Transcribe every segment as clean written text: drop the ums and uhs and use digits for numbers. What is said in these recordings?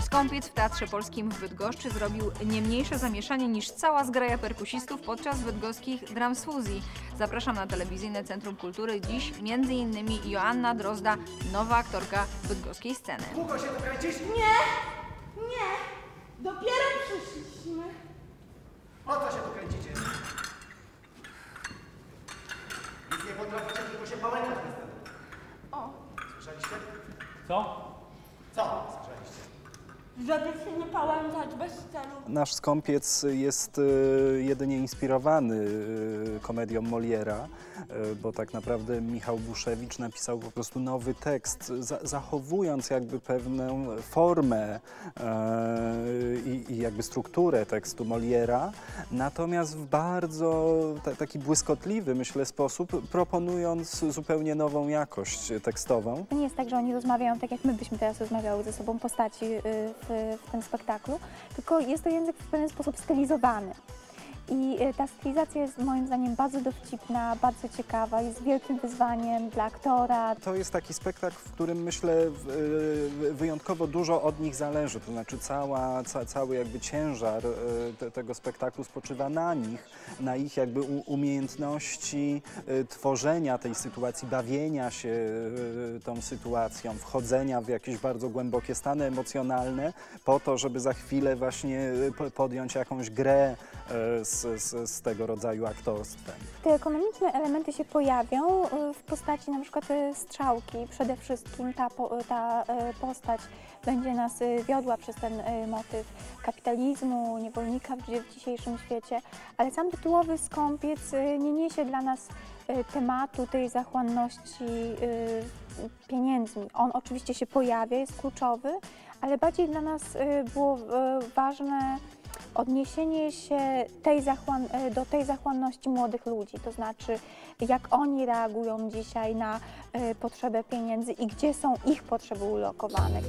Skąpiec w Teatrze Polskim w Bydgoszczy zrobił nie mniejsze zamieszanie niż cała zgraja perkusistów podczas bydgoskich Drams Fuzji. Zapraszam na Telewizyjne Centrum Kultury. Dziś m.in. Joanna Drozda, nowa aktorka bydgoskiej sceny. Długo się tu kręcisz? Nie, dopiero przyszliśmy. Po co się tu kręcicie? Nic nie potraficie, tylko się pałękać bez tego. O, Słyszeliście? Co? Co słyszeliście? żeby się nie pałętać bez celu. Nasz Skąpiec jest jedynie inspirowany komedią Moliera, bo tak naprawdę Michał Buszewicz napisał po prostu nowy tekst, zachowując jakby pewną formę i jakby strukturę tekstu Moliera, natomiast w bardzo taki błyskotliwy, myślę, sposób, proponując zupełnie nową jakość tekstową. To nie jest tak, że oni rozmawiają tak, jak my byśmy teraz rozmawiały ze sobą postaci w tym spektaklu, tylko jest to język w pewien sposób stylizowany. I ta stylizacja jest moim zdaniem bardzo dowcipna, bardzo ciekawa, jest wielkim wyzwaniem dla aktora. To jest taki spektakl, w którym myślę wyjątkowo dużo od nich zależy, to znaczy cały jakby ciężar tego spektaklu spoczywa na nich, na ich jakby umiejętności tworzenia tej sytuacji, bawienia się tą sytuacją, wchodzenia w jakieś bardzo głębokie stany emocjonalne po to, żeby za chwilę właśnie podjąć jakąś grę z tego rodzaju aktorstwem. Te ekonomiczne elementy się pojawią w postaci na przykład strzałki. Przede wszystkim ta postać będzie nas wiodła przez ten motyw kapitalizmu, niewolnika w dzisiejszym świecie, ale sam tytułowy Skąpiec nie niesie dla nas tematu tej zachłanności pieniędzmi. On oczywiście się pojawia, jest kluczowy, ale bardziej dla nas było ważne odniesienie się do tej zachłanności młodych ludzi, to znaczy jak oni reagują dzisiaj na potrzebę pieniędzy i gdzie są ich potrzeby ulokowane.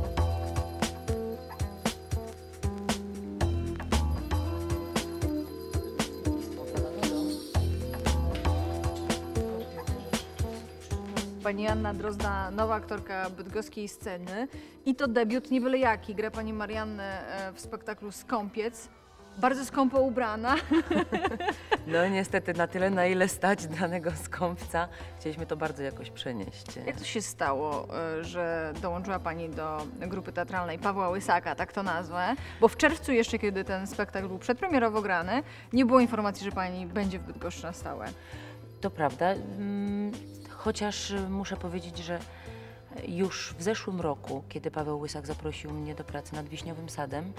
Pani Joanna Drozda, nowa aktorka bydgoskiej sceny i to debiut nie byle jaki. Gra pani Mariannę w spektaklu Skąpiec. Bardzo skąpo ubrana. No niestety na tyle, na ile stać danego skąpca. Chcieliśmy to bardzo jakoś przenieść. Jak to się stało, że dołączyła pani do grupy teatralnej Pawła Łysaka, tak to nazwę? Bo w czerwcu jeszcze, kiedy ten spektakl był przedpremierowo grany, nie było informacji, że pani będzie w Bydgoszczy na stałe. To prawda, chociaż muszę powiedzieć, że już w zeszłym roku, kiedy Paweł Łysak zaprosił mnie do pracy nad Wiśniowym Sadem,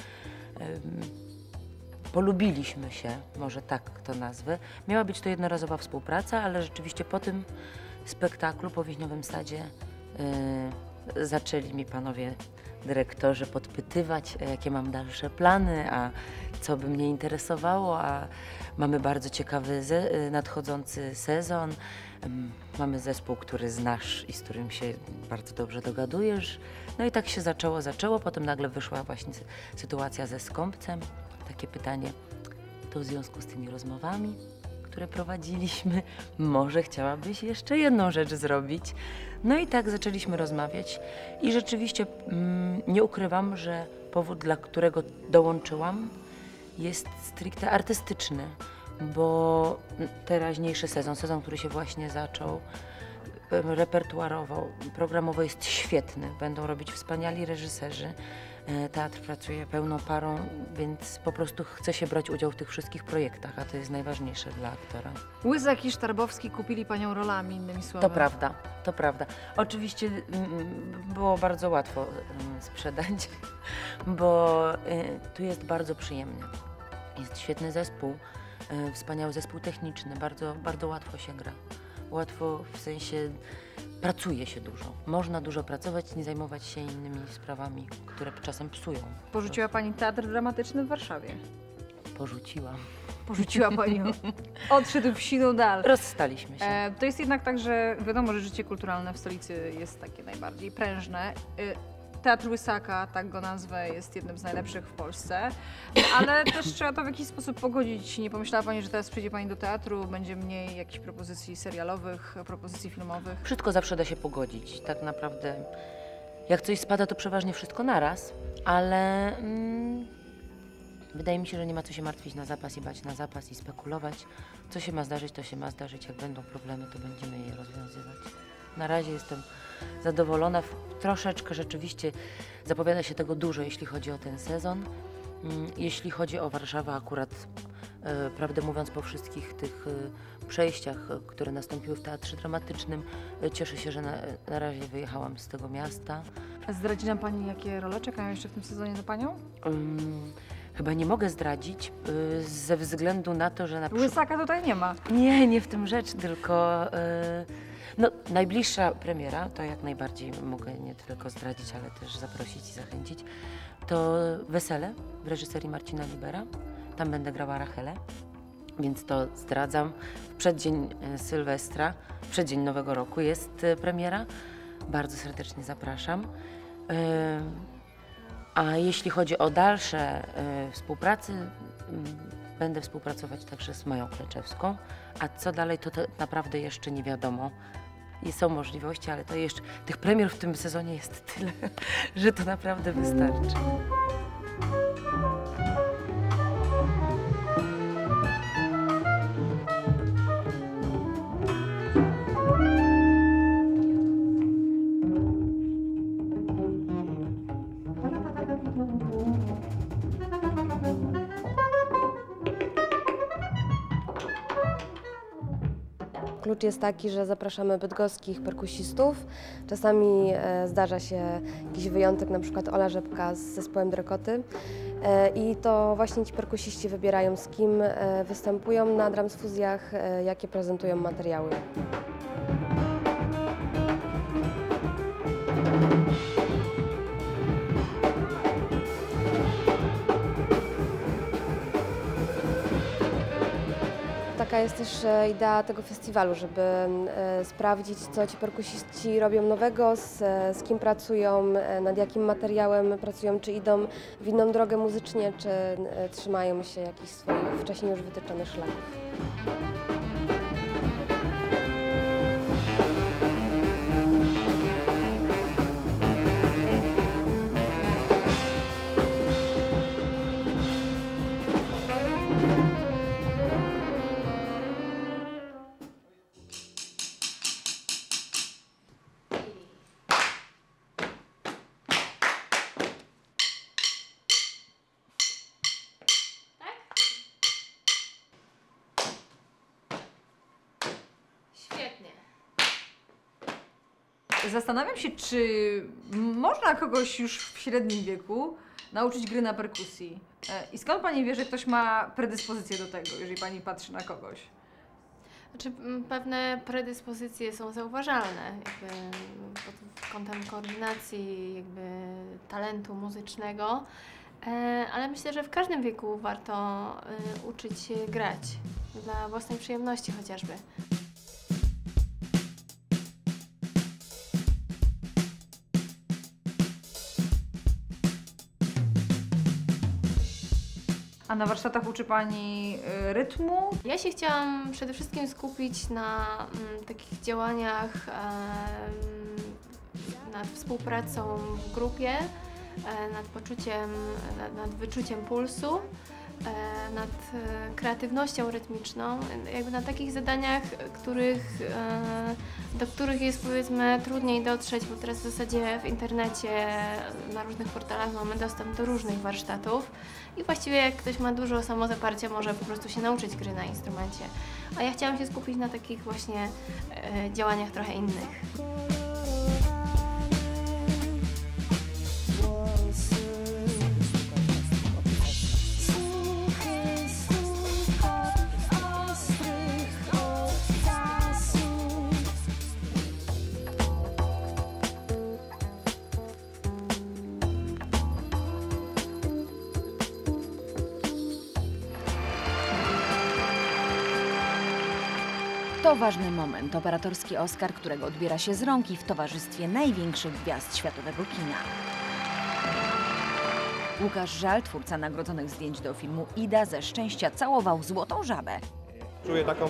polubiliśmy się, może tak to nazwę. Miała być to jednorazowa współpraca, ale rzeczywiście po tym spektaklu, po Wiśniowym Sadzie, zaczęli mi panowie dyrektorzy podpytywać, jakie mam dalsze plany, a co by mnie interesowało, a mamy bardzo ciekawy nadchodzący sezon. Mamy zespół, który znasz i z którym się bardzo dobrze dogadujesz. No i tak się zaczęło, potem nagle wyszła właśnie sytuacja ze Skąpcem. Takie pytanie, to w związku z tymi rozmowami, które prowadziliśmy, może chciałabyś jeszcze jedną rzecz zrobić? No i tak zaczęliśmy rozmawiać i rzeczywiście nie ukrywam, że powód, dla którego dołączyłam, jest stricte artystyczny, bo teraźniejszy sezon, który się właśnie zaczął, repertuarowo, programowo jest świetny. Będą robić wspaniali reżyserzy. Teatr pracuje pełną parą, więc po prostu chce się brać udział w tych wszystkich projektach, a to jest najważniejsze dla aktora. Łysak i Sztarbowski kupili panią rolami, innymi słowy. To prawda, to prawda. Oczywiście było bardzo łatwo sprzedać, bo tu jest bardzo przyjemnie. Jest świetny zespół, wspaniały zespół techniczny, bardzo łatwo się gra. Łatwo w sensie pracuje się dużo. Można dużo pracować, nie zajmować się innymi sprawami, które czasem psują. Porzuciła pani teatr dramatyczny w Warszawie. Porzuciłam. Porzuciła pani, odszedł w siną dal. Rozstaliśmy się. To jest jednak tak, że wiadomo, że życie kulturalne w stolicy jest takie najbardziej prężne. Teatr Łysaka, tak go nazwę, jest jednym z najlepszych w Polsce, ale też trzeba to w jakiś sposób pogodzić. Nie pomyślała pani, że teraz przyjdzie pani do teatru, będzie mniej jakichś propozycji serialowych, propozycji filmowych? Wszystko zawsze da się pogodzić. Tak naprawdę Jak coś spada, to przeważnie wszystko naraz, ale wydaje mi się, że nie ma co się martwić na zapas i bać na zapas i spekulować. Co się ma zdarzyć, to się ma zdarzyć. Jak będą problemy, to będziemy je rozwiązywać. Na razie jestem zadowolona. Troszeczkę rzeczywiście zapowiada się tego dużo, jeśli chodzi o ten sezon. Jeśli chodzi o Warszawę, akurat prawdę mówiąc, po wszystkich tych przejściach, które nastąpiły w Teatrze Dramatycznym, cieszę się, że na razie wyjechałam z tego miasta. A zdradzi nam Pani, jakie role czekają jeszcze w tym sezonie na Panią? Chyba nie mogę zdradzić, ze względu na to, że na przykład... Łysaka tutaj nie ma. Nie w tym rzecz, tylko no, najbliższa premiera, to jak najbardziej mogę nie tylko zdradzić, ale też zaprosić i zachęcić, to Wesele w reżyserii Marcina Libera. Tam będę grała Rachelę, więc to zdradzam. W przeddzień Sylwestra, w przeddzień Nowego Roku jest premiera. Bardzo serdecznie zapraszam. A jeśli chodzi o dalsze współpracy, będę współpracować także z Mają Kleczewską. A co dalej, to naprawdę jeszcze nie wiadomo. I są możliwości, ale to jeszcze tych premier w tym sezonie jest tyle, że to naprawdę wystarczy. Klucz jest taki, że zapraszamy bydgoskich perkusistów. Czasami zdarza się jakiś wyjątek, na przykład Ola Rzepka z zespołem Drekoty. I to właśnie ci perkusiści wybierają, z kim występują na Dramsfuzjach, jakie prezentują materiały. Taka jest też idea tego festiwalu, żeby sprawdzić, co ci perkusiści robią nowego, z kim pracują, nad jakim materiałem pracują, czy idą w inną drogę muzycznie, czy trzymają się jakichś swoich wcześniej już wytyczonych szlaków. Zastanawiam się, czy można kogoś już w średnim wieku nauczyć gry na perkusji. I skąd Pani wie, że ktoś ma predyspozycję do tego, jeżeli Pani patrzy na kogoś? Znaczy, pewne predyspozycje są zauważalne, jakby pod kątem koordynacji, jakby talentu muzycznego, ale myślę, że w każdym wieku warto uczyć się grać, dla własnej przyjemności chociażby. A na warsztatach uczy Pani rytmu? Ja się chciałam przede wszystkim skupić na takich działaniach nad współpracą w grupie, nad poczuciem, nad wyczuciem pulsu, nad kreatywnością rytmiczną, jakby na takich zadaniach, do których jest, powiedzmy, trudniej dotrzeć, bo teraz w zasadzie w internecie, na różnych portalach mamy dostęp do różnych warsztatów i właściwie jak ktoś ma dużo samozaparcia, może po prostu się nauczyć gry na instrumencie. A ja chciałam się skupić na takich właśnie działaniach trochę innych. To ważny moment, operatorski Oscar, którego odbiera się z rąk i w towarzystwie największych gwiazd światowego kina. Łukasz Żal, twórca nagrodzonych zdjęć do filmu Ida, ze szczęścia całował złotą żabę. Czuję taką,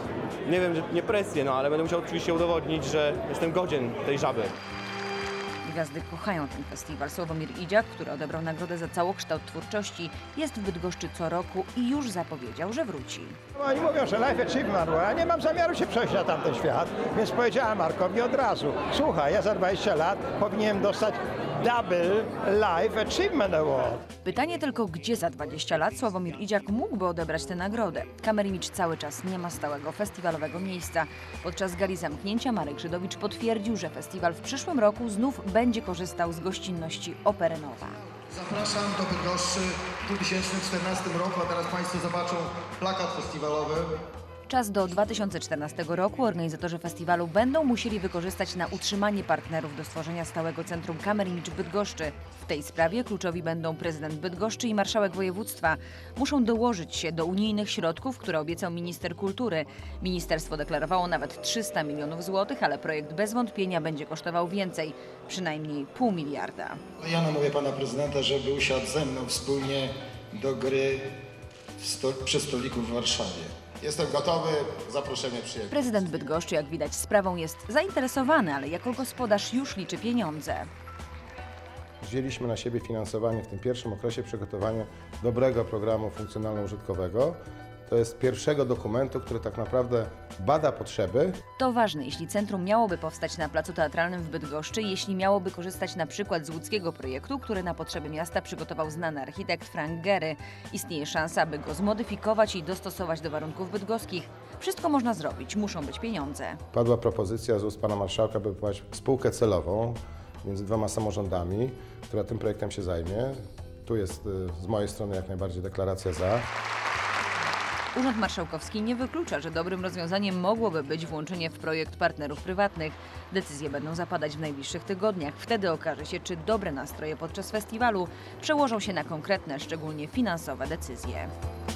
nie wiem, nie presję, no ale będę musiał oczywiście udowodnić, że jestem godzien tej żaby. gwiazdy kochają ten festiwal. Sławomir Idziak, który odebrał nagrodę za całokształt twórczości, jest w Bydgoszczy co roku i już zapowiedział, że wróci. Oni mówią, że life achievement, bo ja nie mam zamiaru się przejść na tamten świat, więc powiedziałem Markowi od razu: słuchaj, ja za 20 lat powinienem dostać Double Life Achievement Award. Pytanie tylko, gdzie za 20 lat Sławomir Idziak mógłby odebrać tę nagrodę. Kamerimidż cały czas nie ma stałego festiwalowego miejsca. Podczas gali zamknięcia Marek Żydowicz potwierdził, że festiwal w przyszłym roku znów będzie korzystał z gościnności Opery Nowa. Zapraszam do Bydgoszczy w 2014 roku, a teraz Państwo zobaczą plakat festiwalowy. Czas do 2014 roku organizatorzy festiwalu będą musieli wykorzystać na utrzymanie partnerów do stworzenia stałego centrum Kamerimidż w Bydgoszczy. W tej sprawie kluczowi będą prezydent Bydgoszczy i marszałek województwa. Muszą dołożyć się do unijnych środków, które obiecał minister kultury. Ministerstwo deklarowało nawet 300 milionów złotych, ale projekt bez wątpienia będzie kosztował więcej, przynajmniej $0,5 miliarda. Ja namówię pana prezydenta, żeby usiadł ze mną wspólnie do gry przy stoliku w Warszawie. Jestem gotowy, zaproszenie przyjęte. Prezydent Bydgoszczy, jak widać, sprawą jest zainteresowany, ale jako gospodarz już liczy pieniądze. Wzięliśmy na siebie finansowanie w tym pierwszym okresie przygotowania dobrego programu funkcjonalno-użytkowego. To jest pierwszego dokumentu, który tak naprawdę bada potrzeby. To ważne, jeśli centrum miałoby powstać na Placu Teatralnym w Bydgoszczy, jeśli miałoby korzystać na przykład z łódzkiego projektu, który na potrzeby miasta przygotował znany architekt Frank Gehry. Istnieje szansa, by go zmodyfikować i dostosować do warunków bydgoskich. Wszystko można zrobić, muszą być pieniądze. Padła propozycja z ust pana marszałka, by wybrać spółkę celową między 2 samorządami, która tym projektem się zajmie. Tu jest z mojej strony jak najbardziej deklaracja za. Urząd Marszałkowski nie wyklucza, że dobrym rozwiązaniem mogłoby być włączenie w projekt partnerów prywatnych. Decyzje będą zapadać w najbliższych tygodniach. Wtedy okaże się, czy dobre nastroje podczas festiwalu przełożą się na konkretne, szczególnie finansowe decyzje.